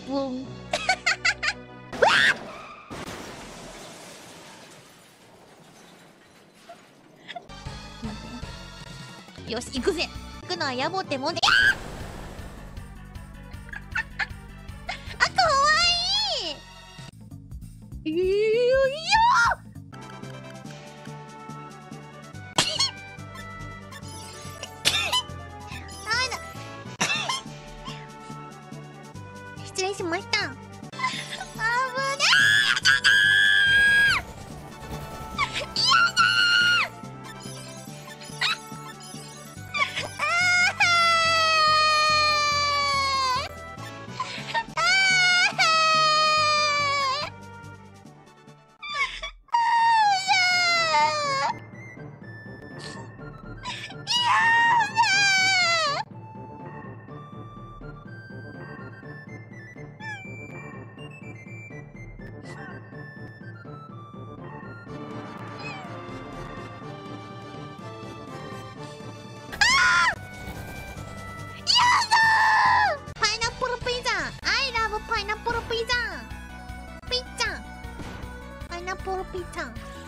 ブン。よし、行くぜ。行くのは野暮ってもんで。あ、かわいい。いや失礼しました。あぶねパイナップルピザ I love パイナップルピザピッツァパイナップルピザ